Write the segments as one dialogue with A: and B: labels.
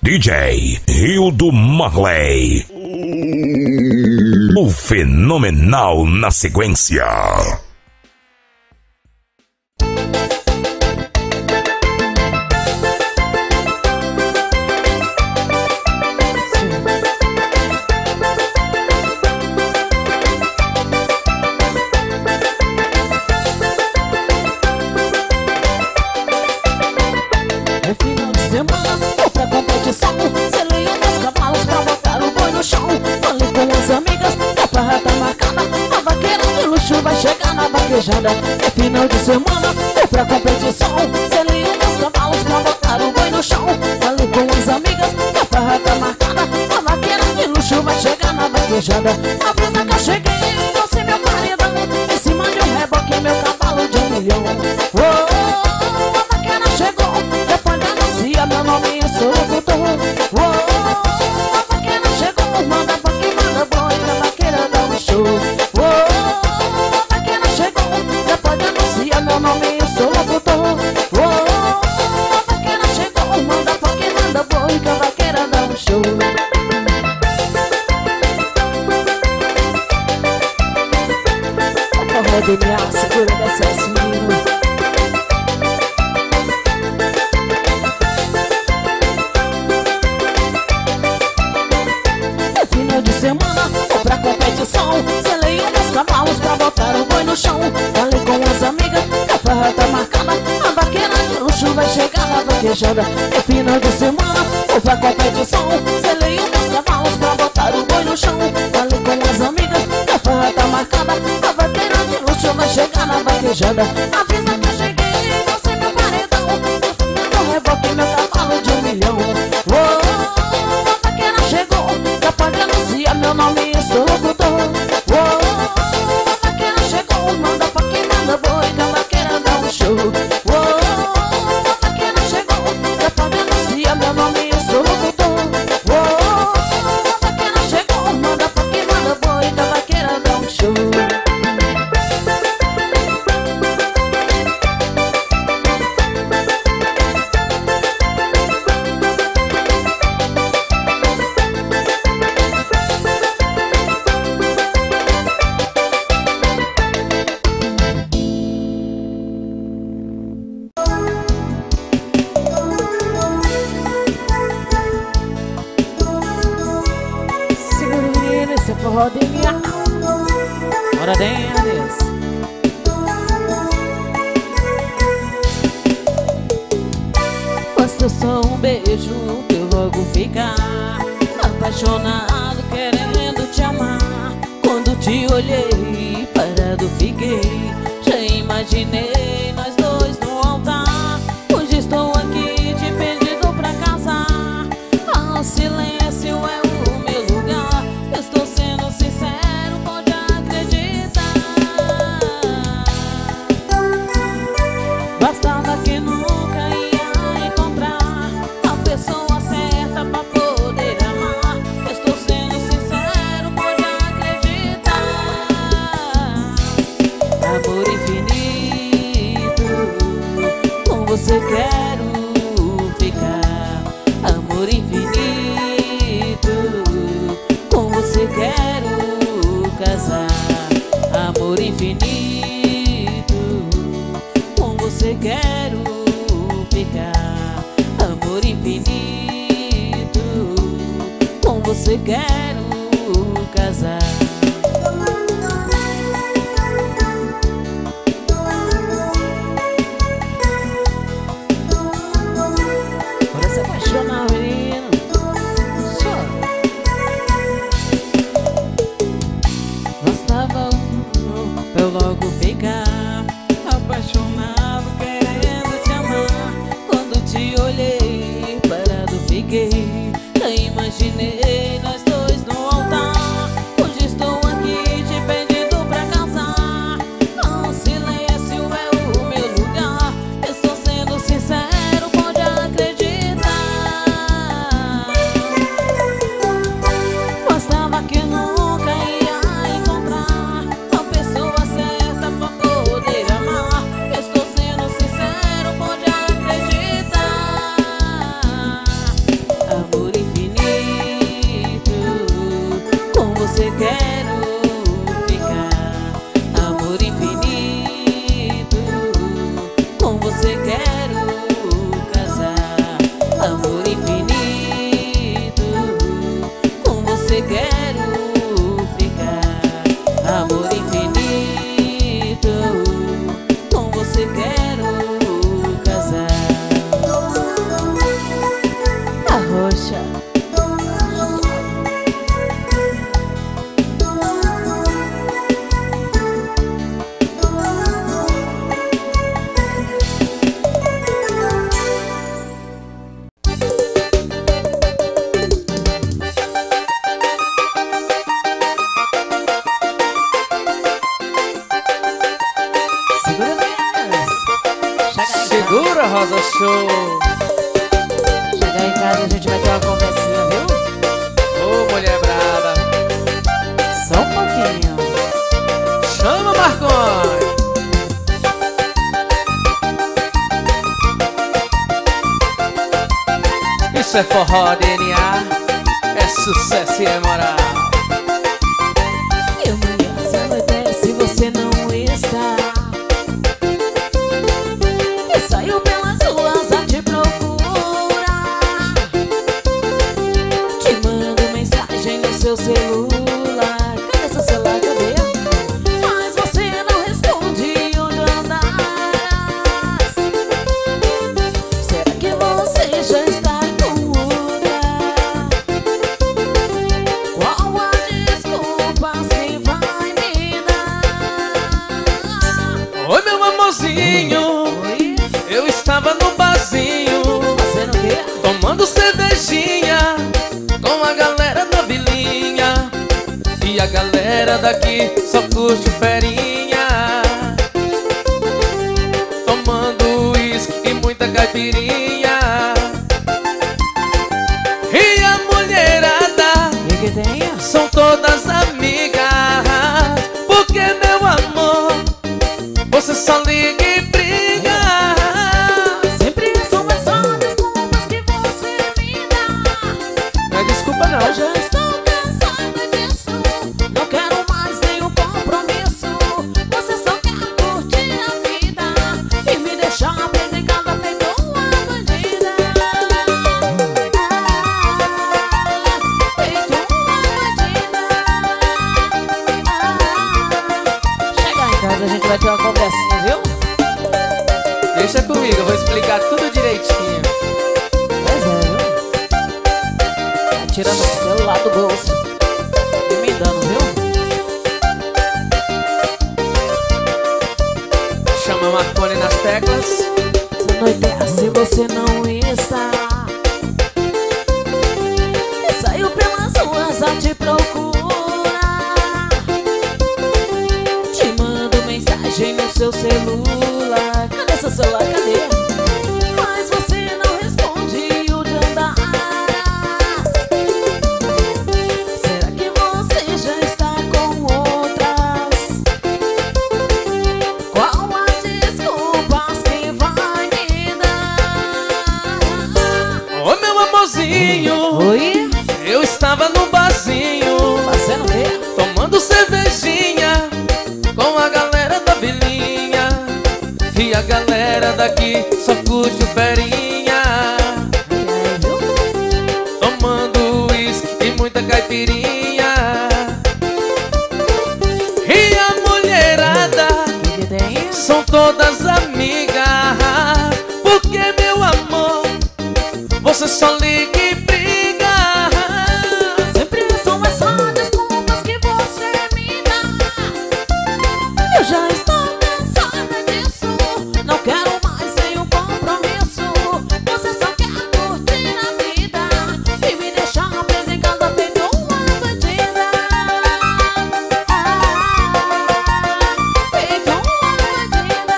A: DJ Hildo Marley. O fenomenal na sequência.
B: É final de semana, é pra competição. Selei meus cavalos pra botar o boi no chão. Falei com as amigas, a farra tá marcada. A vaqueira de luxo vai chegar na vaquejada. Avisa que eu cheguei, você meu paredão. Em cima de um reboque, meu cavalo de 1 milhão. Oh, a vaqueira chegou, já pode anunciar meu nome, eu sou locutor. Oh, a vaqueira chegou, manda vaque, manda boi, a vaqueira dá um show. Meu nome, eu sou locutor. Oh, a vaqueira chegou, manda porque manda boi, que a vaqueira dá um show. O forró DNA, segura desse assinho. É final de semana, vou pra competição. Selei meus cavalos pra botar o boi no chão. Falei com as amigas, a farra tá marcada. A vaqueira de luxo vai chegar na vaquejada. É final de semana, vou pra competição. Selei meus cavalos pra botar o boi no chão. Falei com as amigas, a farra tá marcada. A vaqueira de luxo vai chegar na vaquejada. Avisa que eu cheguei, você meu paredão. Meu reboque, meu cavalo de 1 milhão. Oh, a vaqueira chegou, já pode anunciar meu nome, eu sou locutor. Oh, a vaqueira chegou, manda pra quem manda boi, que a vaqueira dá um show. Oh, a vaqueira chegou, já pode anunciar meu nome, eu sou locutor. Oh, a vaqueira chegou, manda pra quem manda boi, que a vaqueira dá um show. Forró DNA. Bora, Denis. Basta só um beijo pra eu logo ficar apaixonado, querendo te amar. Quando te olhei, parado fiquei. Já imaginei nós dois no altar. Hoje estou aqui te pedindo pra casar. O silêncio é o meu lugar. Estou sendo sincero, pode acreditar. Bastava que nunca ia encontrar a pessoa certa pra poder amar. Estou sendo sincero, pode acreditar. Amor infinito, com você quero ficar. Amor infinito, com você quero casar. Amor infinito, com você quero ficar. Amor infinito, com você quero casar. Bora se apaixonar, menino. Bastava pra eu logo ficar apaixonado, querendo te amar. Quando te olhei, parado fiquei. Já imaginei nós dois no altar. Hoje estou aqui te pedindo pra casar. O silêncio é o meu lugar. Estou sendo sincero, pode acreditar. Bastava que nunca ia encontrar a pessoa certa pra poder amar. Estou sendo sincero, pode acreditar. Amor A roxa.
C: Segura, Rosa Show.
B: Chegar em casa a gente vai ter uma conversinha, viu?
C: Ô, mulher brava.
B: Só um pouquinho.
C: Chama, Marconi. Isso é forró DNA. É sucesso e é moral.
B: E mulher, se anoitece, você não está. E saiu pelas ruas a te procurar. Te mando mensagem no seu celular. Cadê seu celular? Cadê? Mas você não responde onde andas. Será que você já está com outra? Qual a desculpa que vai me dar?
C: Oi, meu amorzinho.
B: Oi?
C: Eu estava no barzinho,
B: Fazendo o quê?
C: tomando cervejinha com a galera da vilinha. E a galera daqui só curte ferinha, tomando uísque e muita caipirinha. E a mulherada
B: O que tem?
C: são todas amigas, porque, meu amor, você só liga e briga.
B: Sempre são mais só desculpas que você me dá.
C: Não é desculpa não.
B: Eu já estou cansada disso. Não quero mais nenhum compromisso. Você só quer curtir a vida e me deixar presa em casa feito uma bandida. Feito uma bandida. Chegar em casa a gente vai ter uma conversinha, viu?
C: Deixa comigo, eu vou explicar tudo direitinho.
B: Pois é, viu? Tá tirando o celular do bolso e me dando, viu?
C: Chama Marconi nas teclas.
B: Se anoitece, você não está. E saiu pelas ruas a te procurar. Te mando mensagem no seu celular. Cadê seu celular? Cadê? Mas você não responde onde andas. Será que você já está com outras? Qual a desculpas que vai me dar?
C: Ô, meu amorzinho,
B: Oi?
C: eu estava no barzinho,
B: Fazendo o quê?
C: tomando cervejinha com a galera da vilinha. E a galera daqui só curte ferinha,
B: Ai, viu?
C: tomando uísque e muita caipirinha. E a mulherada
B: O que tem?
C: são todas amigas, porque, meu amor, você só liga e briga.
B: Sempre são mais só desculpas que você me dá. Eu já estou cansada disso. Não quero mais nenhum compromisso. Você só quer curtir a vida e me deixar presa em casa feito uma bandida. Feito uma bandida.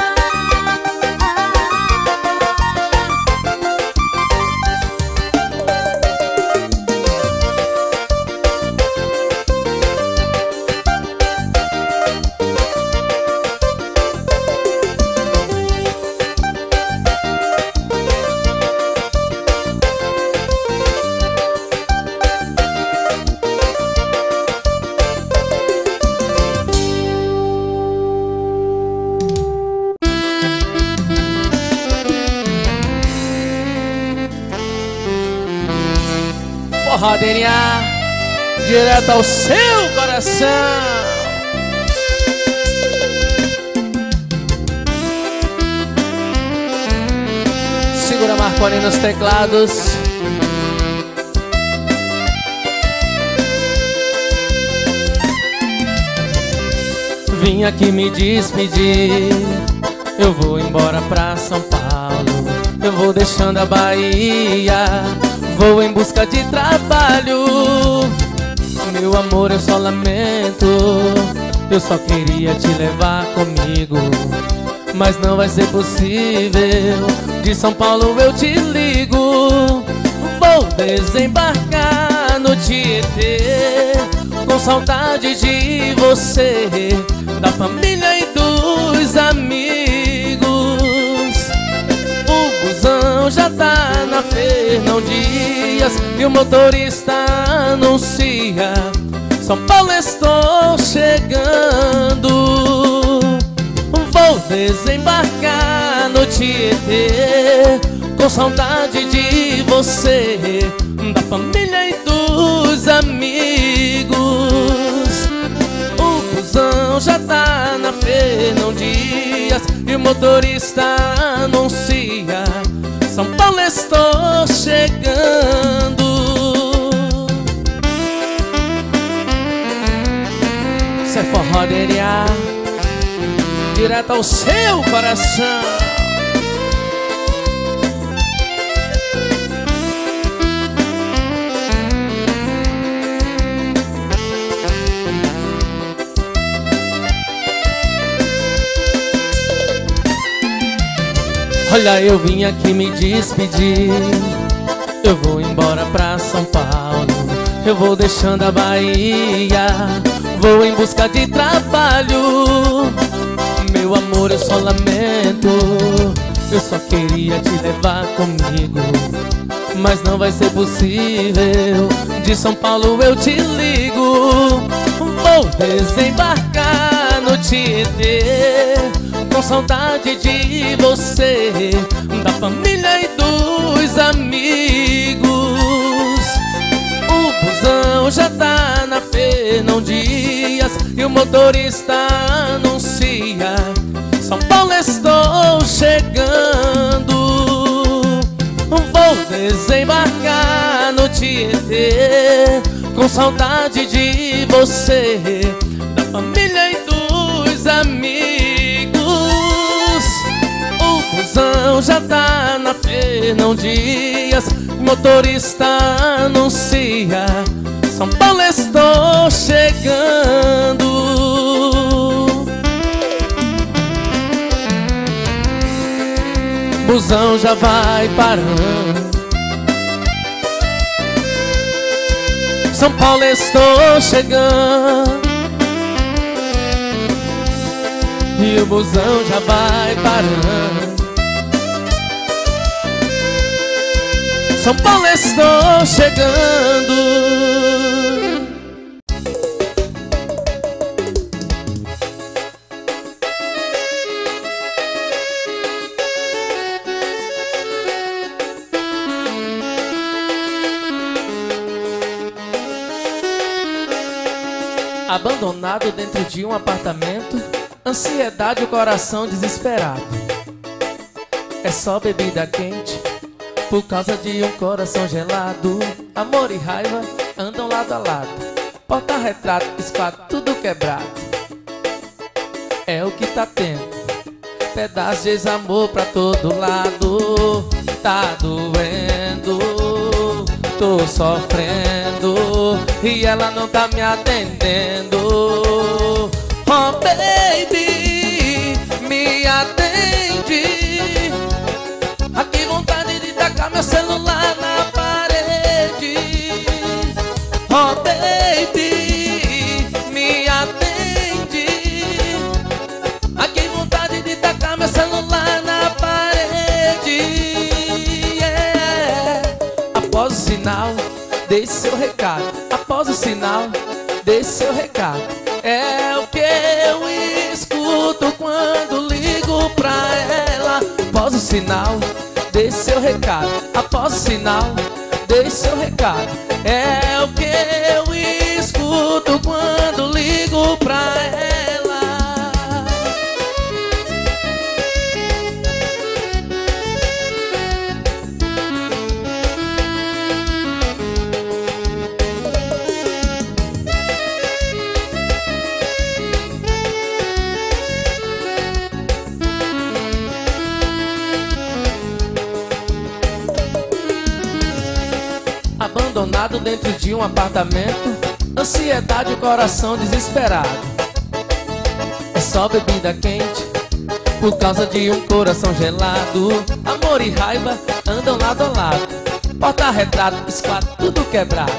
C: Forró DNA, direto ao seu coração. Segura Marconi nos teclados. vim aqui me despedir. Eu vou embora pra São Paulo, eu vou deixando a Bahia, vou em busca de trabalho. Meu amor, eu só lamento, eu só queria te levar comigo, mas não vai ser possível. De São Paulo eu te ligo. Vou desembarcar no Tietê, com saudade de você, da família e dos amigos. O busão já tá na Fernão Dias e o motorista anuncia: São Paulo, estou chegando. Vou desembarcar no Tietê, com saudade de você, da família e dos amigos. O busão já tá na Fernão Dias e o motorista anuncia: São Paulo, estou chegando. Isso é forró DNA, direto ao seu coração. Olha, eu vim aqui me despedir. Eu vou embora pra São Paulo, eu vou deixando a Bahia, vou em busca de trabalho. Meu amor, eu só lamento, eu só queria te levar comigo, mas não vai ser possível. De São Paulo eu te ligo. Vou desembarcar no Tietê, com saudade de você, da família e dos amigos. O busão já tá na Fernão Dias e o motorista anuncia: São Paulo, estou chegando. Vou desembarcar no Tietê, com saudade de você, da família e dos amigos. O busão já tá na Fernão Dias, o motorista anuncia: São Paulo, estou chegando. Busão já vai parando. São Paulo, estou chegando. E o busão já vai parando. São Paulo, estou chegando. Abandonado dentro de um apartamento, ansiedade, o coração desesperado. É só bebida quente por causa de um coração gelado. Amor e raiva andam lado a lado, porta-retrato, esquadro, tudo quebrado. É o que tá tendo, pedaço de desamor pra todo lado. Tá doendo, tô sofrendo e ela não tá me atendendo. Oh baby, me atende. Aqui vontade de tacar meu celular na parede. Oh baby, me atende. Aqui vontade de tacar meu celular na parede. Yeah. Após o sinal, deixe seu recado. Após o sinal, deixe seu recado. É o que eu escuto quando ligo pra ela. Após o sinal, deixe seu recado. Após o sinal, deixe seu recado. É o que eu escuto quando ligo pra ela. abandonado dentro de um apartamento. Ansiedade, o coração desesperado. É só bebida quente por causa de um coração gelado. Amor e raiva andam lado a lado. Porta-retrato, esquadro, tudo quebrado.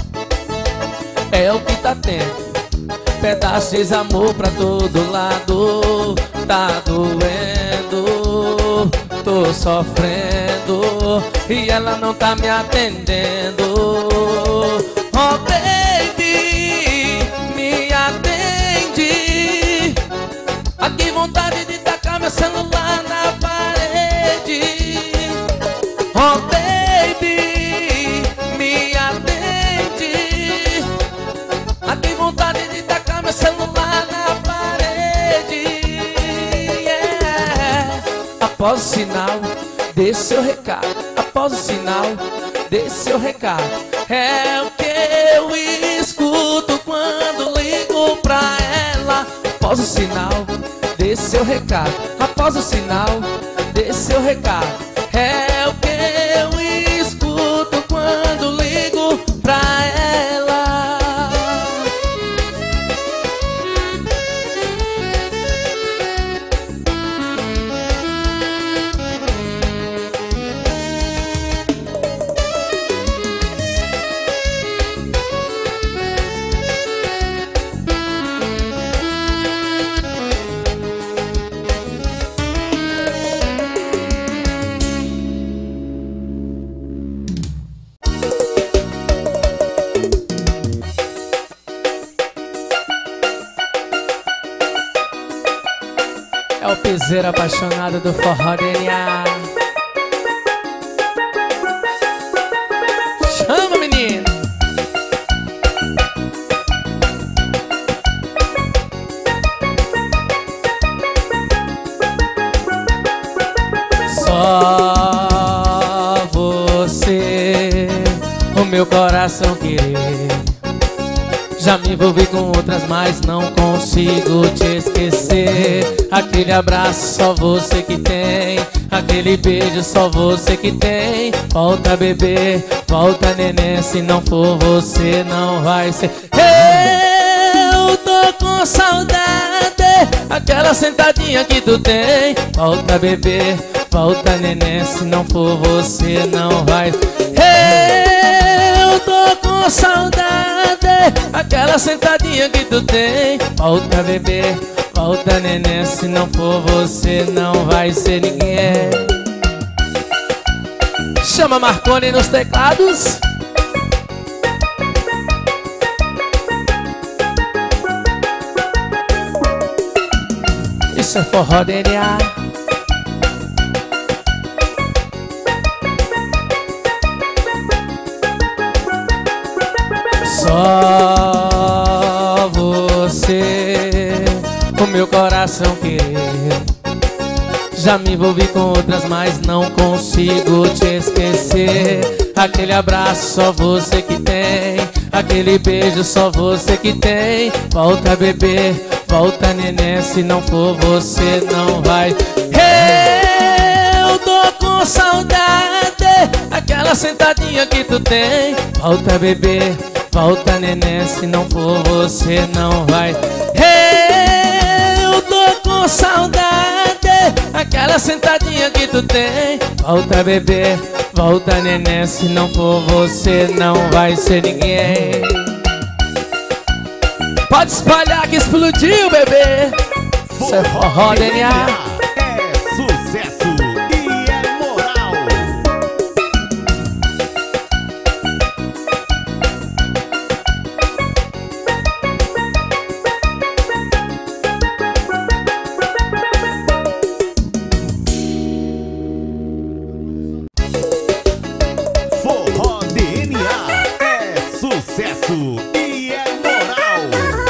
C: É o que tá tendo. Pedaço de desamor pra todo lado. Tá doendo, tô sofrendo e ela não tá me atendendo. Oh baby, me atende. Ah, que vontade de tacar meu celular na parede. Oh baby, me atende. Ah, que vontade de tacar meu celular na parede. Yeah. Após o sinal, dê seu recado. Após o sinal, dê seu recado. É o que eu escuto quando ligo pra ela. Após o sinal, dê seu recado. Após o sinal, dê seu recado. É o que eu escuto quando ligo pra ela. É o piseiro apaixonado do forró DNA. Chama, menino! Só você, o meu coração querer. Já me envolvi com outras, mas não consigo te esquecer. Aquele abraço só você que tem. Aquele beijo só você que tem. Volta bebê, volta neném. Se não for você não vai ser. Eu tô com saudade. Aquela sentadinha que tu tem. Volta bebê, volta neném. Se não for você não vai. Eu tô com saudade. Aquela sentadinha que tu tem. Volta bebê, volta neném. Se não for você não vai ser ninguém. Chama Marconi nos teclados. Isso é forró DNA. Só você, o meu coração querer. Já me envolvi com outras, mas não consigo te esquecer. Aquele abraço só você que tem. Aquele beijo só você que tem. Volta bebê, volta neném. Se não for você não vai. Eu tô com saudade. Aquela sentadinha que tu tem. Volta bebê, volta neném. Se não for você não vai. Eu tô com saudade. Aquela sentadinha que tu tem. Volta bebê, volta neném. Se não for você não vai ser ninguém. Pode espalhar que explodiu, bebê. Isso é forró DNA.
A: É sucesso e é moral. Forró DNA é sucesso e é moral.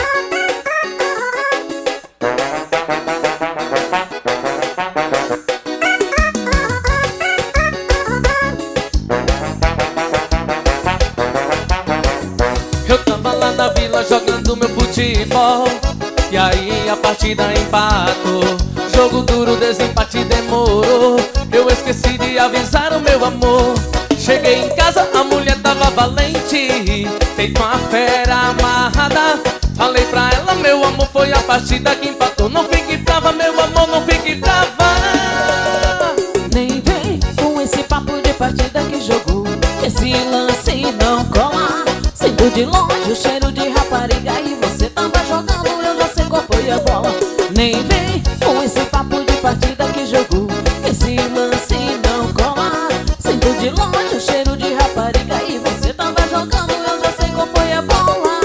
C: Eu tava lá na vila jogando meu futebol. E aí a partida empatou. Jogo duro, desempate demorou. Eu esqueci de avisar o meu amor. Cheguei em casa, a mulher tava valente, feito uma fera amarrada. Falei pra ela, meu amor, foi a partida que empatou. Não fique brava, meu amor, não fique brava.
B: Nem vem com esse papo de partida que jogou. Esse lance não cola. Sinto de longe o cheiro de rapariga e você tava jogando, eu já sei qual foi a bola. Nem vem com esse papo de partida que jogou. Esse lance não cola. Sinto de longe o cheiro de rapariga e você tava jogando, eu já sei qual foi a bola.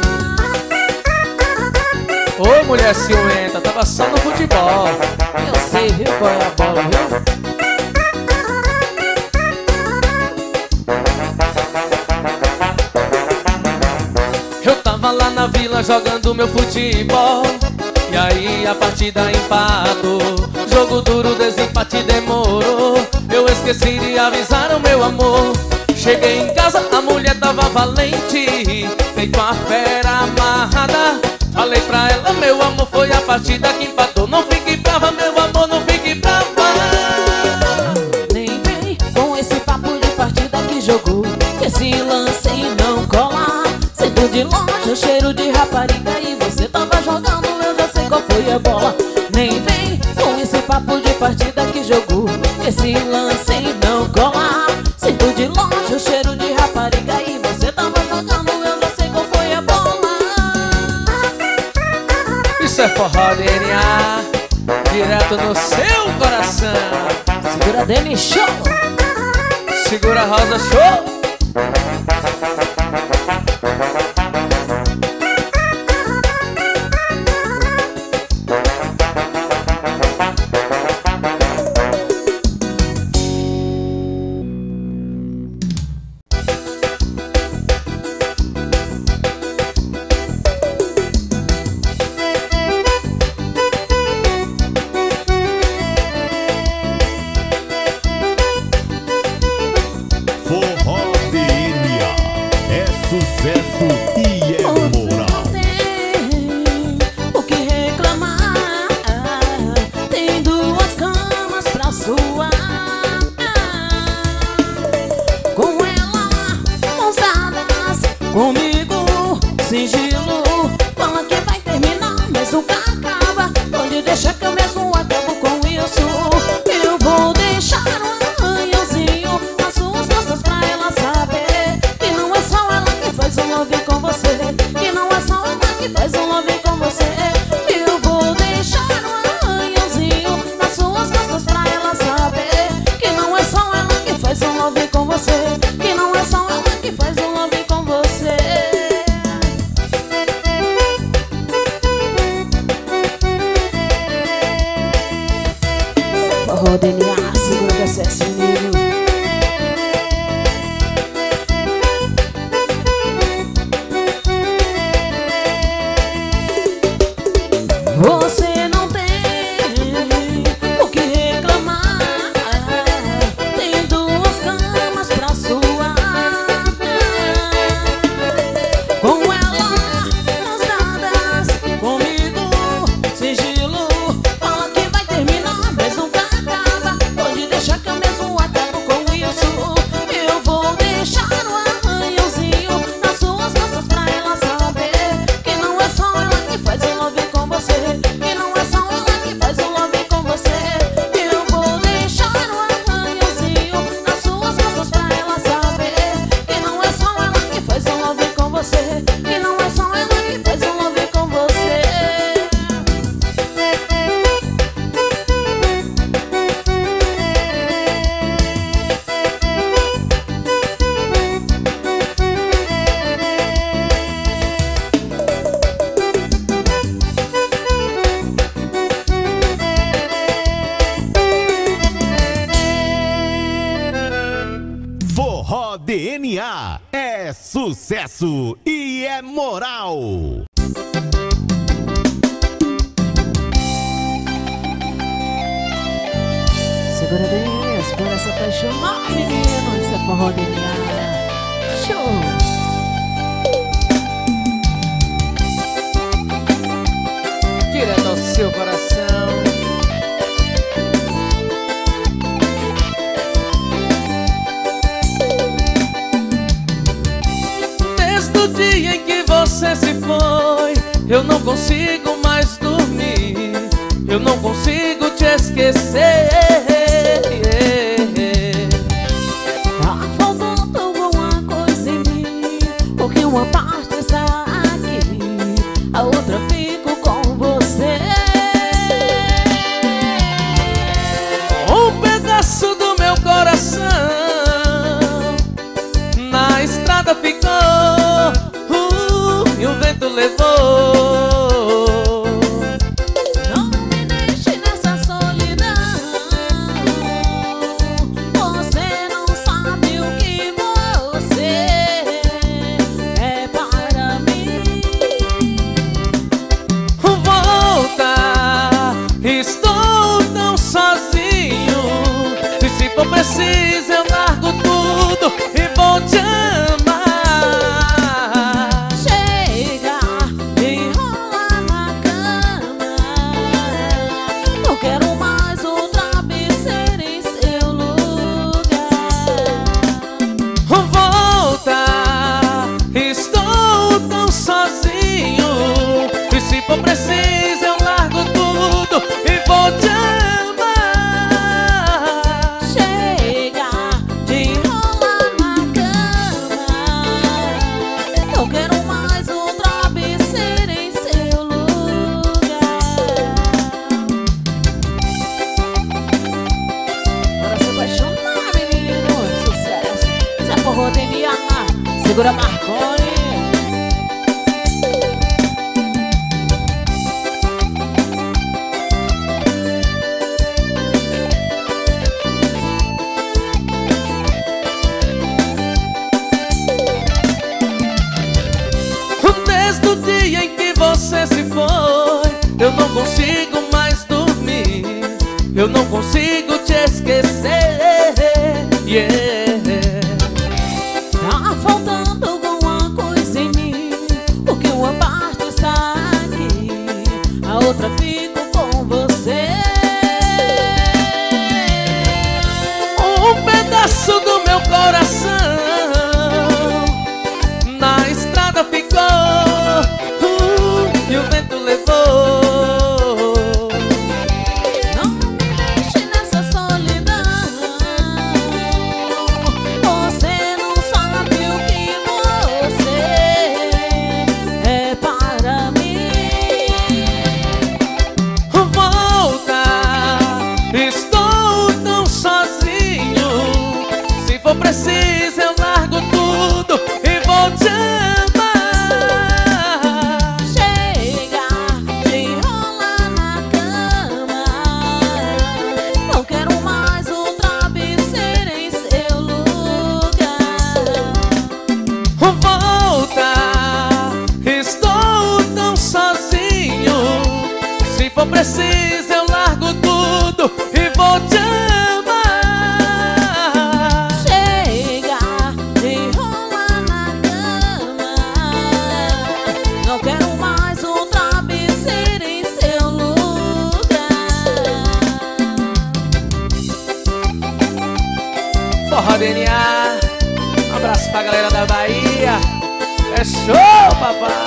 C: Ô mulher ciumenta, tava só no futebol.
B: Eu sei, viu, qual é a bola, viu?
C: Eu tava lá na vila jogando meu futebol, e aí a partida empatou. Jogo duro, desempate demorou. Eu esqueci de avisar o meu amor. Cheguei em casa, a mulher tava valente, feito uma fera amarrada. Falei pra ela, meu amor, foi a partida que empatou. Não fique brava, meu amor, não fique brava.
B: Nem vem com esse papo de partida que jogou. Esse lance não cola. Sinto de longe o cheiro de rapariga e você tava jogando, eu já sei qual foi a bola. Nem vem com esse papo de partida que jogou. Esse lance não cola. Sinto de longe o cheiro de rapariga e você tava jogando, eu já sei qual foi a bola.
C: Isso é forró DNA, direto no seu coração.
B: Segura Demi Show.
C: Segura Rosa Show.
A: Forró DNA é sucesso e é moral.
B: Tem o que reclamar. Tem duas camas pra suar. Com ela, mãos dadas, comigo, sigilo. Fala que vai terminar, mas nunca acaba. Pode deixar que eu mesmo acabo com isso. Eu vou deixar um arranhãozinho nas suas costas pra ela saber que não é só ela que faz um love com você. Que não é só ela que faz um love com você. Eu vou deixar um arranhãozinho nas suas costas pra ela saber que não é só ela que faz um love com você. Que não é só ela que faz um love com você. Forró DNA, segura que acesso menino. Você não tem o que reclamar. Tem duas camas pra suar. Com ela, mãos dadas, comigo, sigilo. Fala que vai terminar, mas nunca acaba. Pode deixar que eu mesmo acabo com isso. Eu vou deixar um arranhãozinho nas suas costas pra ela saber que não é só ela que faz um love com você. Que não é só ela que faz um love com você. Eu vou deixar um arranhãozinho nas suas costas pra ela saber que não é só ela que faz um love com você. Que não é só ela que faz um love com você.
A: Forró DNA é sucesso e é moral.
B: Segura Deus, por essa apaixonar, menino. Isso é Forró DNA. Show!
C: Direto ao seu coração. Desde o dia em que você se foi, eu não consigo mais dormir, eu não consigo te esquecer.
B: Tá faltando alguma coisa em mim, porque uma parte está aqui, a outra fico com você.
C: Um pedaço do meu coração na estrada ficou, e o vento levou.
B: Não me deixe nessa solidão, você não sabe o que você é para mim.
C: Volta, estou tão sozinho, e se for preciso eu largo tudo e vou te amar.
B: Chega, enrola na cama, não quero mais um travesseiro em seu lugar.
C: Volta, estou tão sozinho, e se for preciso eu largo tudo e vou te amar.
B: Chega de enrolar na cama, não quero mais um travesseiro em seu lugar. Bora se apaixonar, menino, sucesso. Se é forró DNA, segura Marconi.
C: Desde o dia em que você se foi, eu não consigo mais dormir, eu não consigo te esquecer.
B: Tá faltando alguma coisa em mim, porque uma parte está aqui, a outra fico com você.
C: Um pedaço do meu coração na estrada ficou, e o vento levou.
B: Não me deixe nessa solidão, você não sabe o que você é para mim.
C: Volta, estou tão sozinho, se for preciso eu largo tudo e vou te amar.
B: Chega de enrolar na cama, não quero mais um travesseiro em seu lugar.
C: Volta, estou tão sozinho, se for preciso eu largo tudo e vou te amar.
B: Chega de enrolar na cama, não quero mais um travesseiro em seu lugar.
C: Forró DNA, um abraço pra galera da Bahia. É show, papai!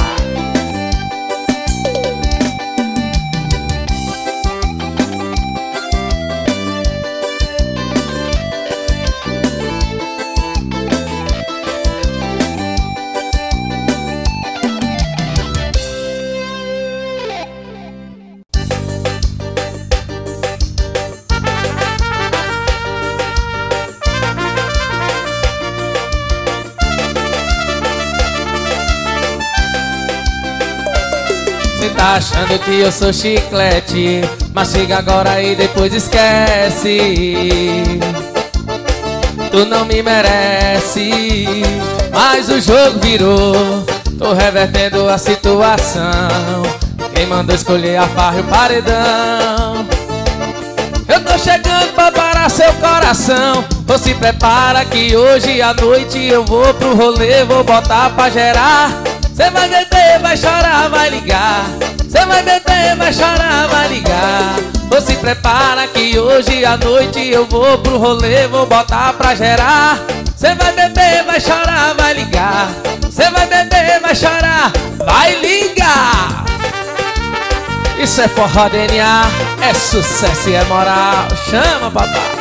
C: Cê tá achando que eu sou chiclete, mas chega agora e depois esquece. Tu não me merece, mas o jogo virou. Tô revertendo a situação. Quem mandou escolher a farra e o paredão? Eu tô chegando pra parar seu coração. Ou se prepara que hoje à noite eu vou pro rolê, vou botar pra gerar. Cê vai beber, vai chorar, vai ligar. Cê vai beber, vai chorar, vai ligar. Ou se prepara que hoje à noite eu vou pro rolê, vou botar pra gerar. Cê vai beber, vai chorar, vai ligar. Cê vai beber, vai chorar, vai ligar. Isso é forró DNA, é sucesso e é moral. Chama, papai.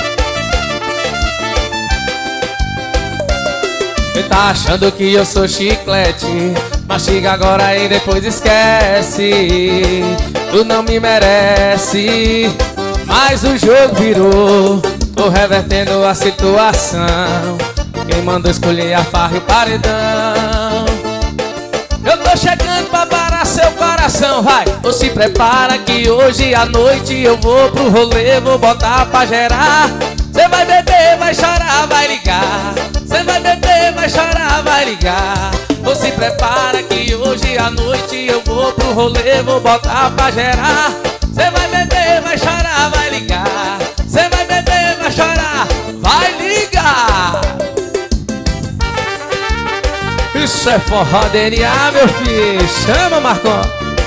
C: Você tá achando que eu sou chiclete, mastiga agora e depois esquece. Tu não me merece, mas o jogo virou. Tô revertendo a situação. Quem mandou escolher a farra e o paredão? Eu tô chegando pra parar seu coração, vai. Ou se prepara que hoje à noite eu vou pro rolê, vou botar pra gerar. Cê vai beber, vai chorar, vai ligar. Cê vai beber, vai chorar, vai ligar. Ou se prepara que hoje à noite eu vou pro rolê, vou botar pra gerar. Cê vai beber, vai chorar, vai ligar. Cê vai beber, vai chorar, vai ligar. Isso é forró DNA, meu filho. Chama, Marcão.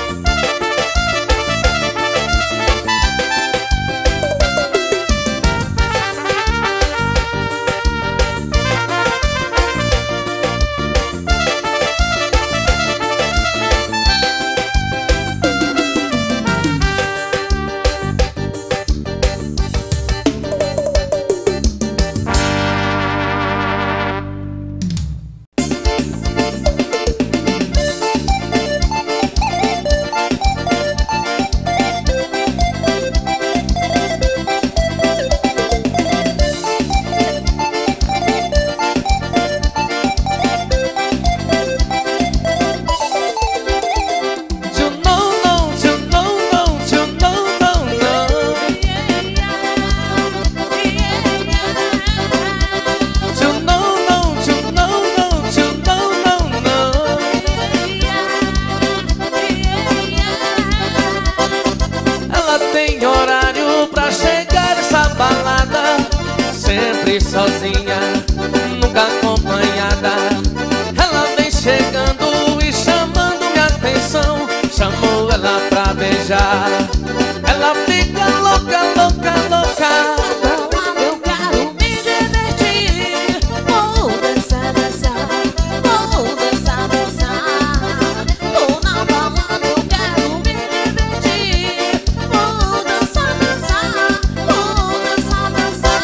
B: Sozinha, nunca acompanhada. Ela vem chegando e chamando minha atenção. Chamou ela pra beijar. Ela fica louca, louca, louca. Eu quero me divertir. Vou dançar, dançar. Vou dançar, dançar. Tô na balada, eu quero me divertir. Vou dançar, dançar. Vou dançar, dançar.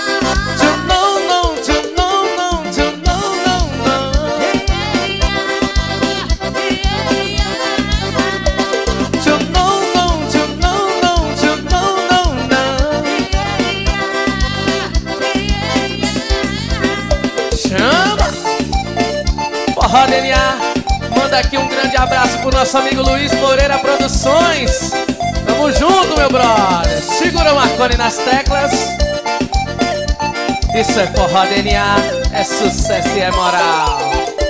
B: Forró DNA, manda aqui um grande abraço pro nosso amigo Luiz Moreira Produções. Tamo junto, meu brother. Segura o Marconi nas teclas. Isso é Forró DNA, é sucesso e é moral.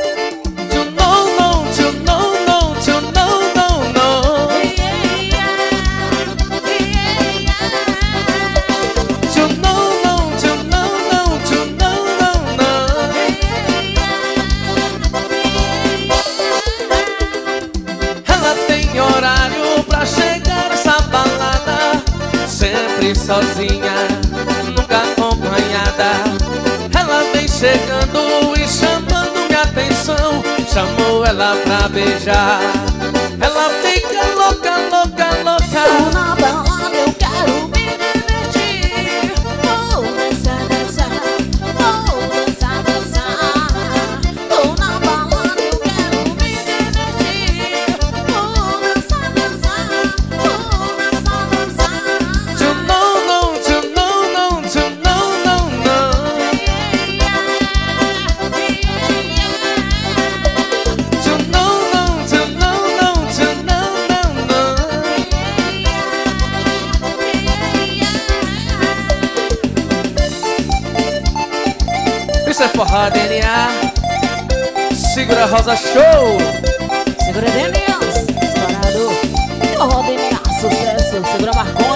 B: Sozinha, nunca acompanhada. Ela vem chegando e chamando minha atenção. Chamou ela pra beijar. Ela fica louca, louca, louca. Tô na balada, eu quero me divertir. Vou dançar, dançar. Vou dançar, dançar. Tô na balada, eu quero me divertir. Vou dançar, dançar. Vou dançar, dançar. Isso é Forró DNA. Segura Rosa Show. Segura DNA, estourado. Forró DNA, sucesso. Segura Marconi.